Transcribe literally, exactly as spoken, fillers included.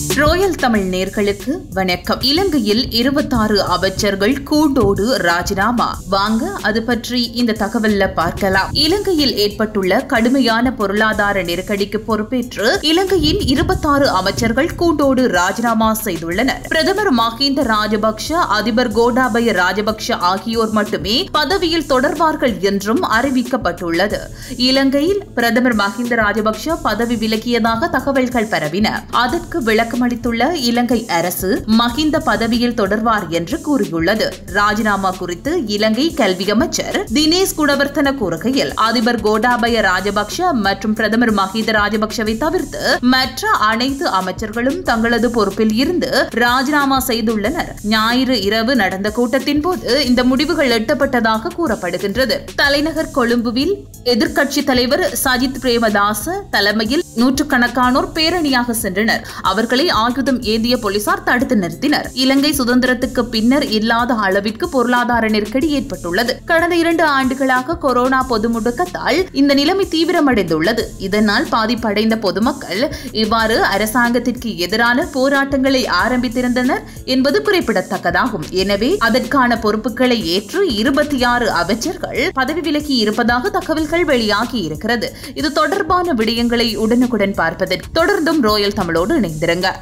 Royal Tamil நேர்களுக்கு வணக்கம். இலங்கையில் இருபத்தாறு அமைச்சர்கள் கூண்டோடு ராஜினாமா. வாங்க அது பற்றி இந்த தகவல்ல பார்க்கலாம். இலங்கையில் ஏற்பட்டுள்ள கடுமையான பொருளாதார நெருக்கடிக்கு பொறுப்பேற்று இலங்கையின் இருபத்தாறு அமைச்சர்கள் கூண்டோடு ராஜினாமா செய்துள்ளனர். பிரதமர் மஹிந்த ராஜபக்ஷ, அதிபர் கோட்டாபய ராஜபக்ஷ ஆகியோர் மட்டுமே பதவியில் தொடர்வார்கள் என்றும் அறிவிக்கப்பட்டுள்ளது. இலங்கையில் பிரதமர் மஹிந்த ராஜபக்ஷ பதவி விலகியதாக தகவல்கள் பரவின. அதற்கு விளக்கம் அளித்துள்ள இலங்கை அரசு மஹிந்த பதவியில் தொடர்வார் என்று கூறியுள்ளது. ராஜினாமா குறித்து இலங்கை கல்வி அமைச்சர் தினேஷ் குணவர்த்தன கூறுகையில், அதிபர் கோட்டாபய ராஜபக்ஷ மற்றும் பிரதமர் மஹிந்த ராஜபக்ஷவை தவிர்த்து மற்ற அனைத்து அமைச்சர்களும் தங்களது பொறுப்பில் இருந்து ராஜினாமா செய்துள்ளனர். ஞாயிறு இரவு நடந்த கூட்டத்தின் போது இந்த முடிவுகள் எட்டப்பட்டதாக கூறப்படுகின்றது. தலைநகர் கொழும்புவில் எதிர்க்கட்சி தலைவர் சஜித் பிரேமதாச தலைமையில் நூற்றுக்கணக்கானோர் பேரணியாக சென்றனர். அவர்களை ஆயுதம் ஏந்திய போலீசார் தடுத்து நிறுத்தினர். இலங்கை சுதந்திரத்துக்கு பின்னர் இல்லாத அளவிற்கு பொருளாதார நெருக்கடி ஏற்பட்டுள்ளது. கடந்த இரண்டு ஆண்டுகளாக கொரோனா பொது முடக்கத்தால் இந்த நிலைமை தீவிரமடைந்துள்ளது. இதனால் பாதிப்படைந்த பொதுமக்கள் இவ்வாறு அரசாங்கத்திற்கு எதிரான போராட்டங்களை ஆரம்பித்திருந்தனர் என்பது குறிப்பிடத்தக்கதாகும். எனவே அதற்கான பொறுப்புகளை ஏற்று இருபத்தி ஆறு அமைச்சர்கள் பதவி விலகி இருப்பதாக தகவல்கள் வெளியாகி இருக்கிறது. இது தொடர்பான விடயங்களை உடனுக்குடன் பார்ப்பதற்கு தொடர்ந்தும் ரோயல் தமிழோடு இணைந்திருங்க.